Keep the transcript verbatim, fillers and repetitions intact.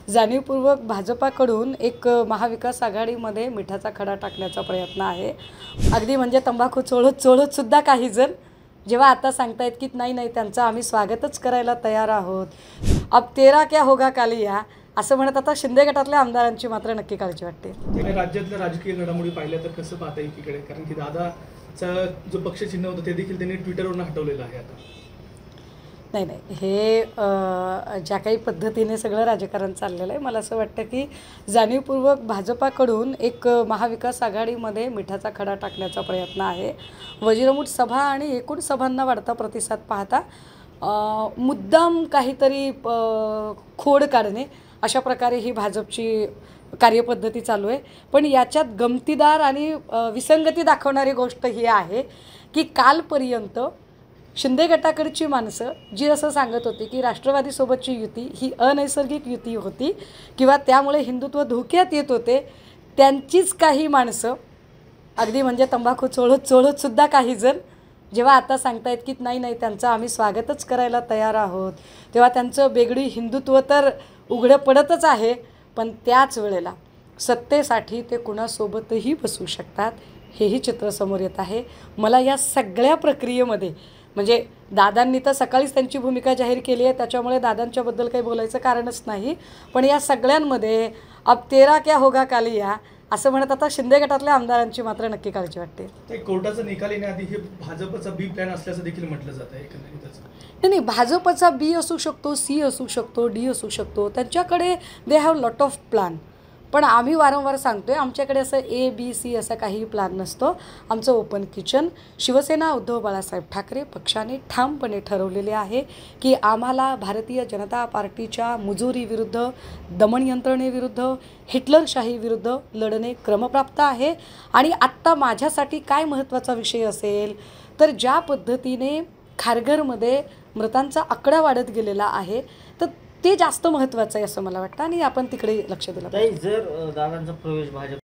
जाणीवपूर्वक भाजपाकडून एक महाविकास आघाडीमध्ये मिठाचा खडा टाकण्याचा प्रयत्न आहे। अगदी म्हणजे तंबाखू चोळत चोळत सुद्धा काही जण जेव्हा आता सांगतायत की नाही नाही त्यांचं आम्ही स्वागतच करायला तयार आहोत, अब तेरा क्या होगा कालिया असं म्हणत आता शिंदे गटातल्या आमदारांची मात्र नक्की काळजी वाटते। राज्यातल्या राजकीय घडामोडी पाहिल्या तर कसं पाहता एकीकडे, कारण की दादाचा जो पक्ष चिन्ह होतं ते देखील त्यांनी ट्विटरवरून हटवलेलं आहे आता। नाही नाही हे ज्या काही पद्धतीने सगळं राजकारण चाललेलं आहे, मला असं वाटतं की जाणीवपूर्वक भाजपाकडून एक महाविकास आघाडीमध्ये मिठाचा खडा टाकण्याचा प्रयत्न आहे। वज्रमूठ सभा आणि एकूण सभांना वाढता प्रतिसाद पाहता मुद्दाम काहीतरी खोड काढणे अशा प्रकारे ही भाजपची कार्यपद्धती चालू आहे। पण याच्यात गमतीदार आणि विसंगती दाखवणारी गोष्ट ही आहे की कालपर्यंत शिंदे गटाकडची माणसं जी असं सांगत होती की राष्ट्रवादीसोबतची युती ही अनैसर्गिक युती होती किंवा त्यामुळे हिंदुत्व धोक्यात येत होते, त्यांचीच काही माणसं अगदी म्हणजे तंबाखू चोळत चोळत सुद्धा काही जण जेव्हा आता सांगतायत की नाही नाही त्यांचं आम्ही स्वागतच करायला तयार आहोत, तेव्हा त्यांचं बेगडी हिंदुत्व तर उघडं पडतच आहे। पण त्याच वेळेला सत्तेसाठी ते कुणासोबतही बसू शकतात हेही चित्र समोर येत आहे। मला या सगळ्या प्रक्रियेमध्ये म्हणजे दादांनी तर सकाळीच त्यांची भूमिका जाहीर केली आहे, त्याच्यामुळे दादांच्याबद्दल काही बोलायचं कारणच नाही। पण या सगळ्यांमध्ये अब तेरा क्या होगा कालिया असं म्हणत आता शिंदे गटातल्या आमदारांची मात्र नक्की काळजी वाटते। कोर्टाचा निकाल येण्याआधी हे भाजपचा बी प्लॅन असल्याचं देखील म्हटलं जातं एकंदरीतच। नाही नाही भाजपचा बी असू शकतो, सी असू शकतो, डी असू शकतो, त्यांच्याकडे they have lot of plan. पण आम्ही वारंवार सांगतो आहे आमच्याकडे असं ए बी सी असा काही प्लॅन नसतो। आमचं ओपन किचन शिवसेना उद्धव बाळासाहेब ठाकरे पक्षाने ठामपणे ठरवलेले आहे की आम्हाला भारतीय जनता पार्टीच्या मुजोरीविरुद्ध, दमन यंत्रणेविरुद्ध, हिटलरशाहीविरुद्ध लढणे क्रमप्राप्त आहे। आणि आत्ता माझ्यासाठी काय महत्त्वाचा विषय असेल तर ज्या पद्धतीने खारघरमध्ये मृतांचा आकडा वाढत गेलेला आहे तर ते जास्त महत्त्वाचं आहे असं मला वाटतं आणि आपण तिकडे लक्ष दिलं पाहिजे। जर दादांचा प्रवेश भाजप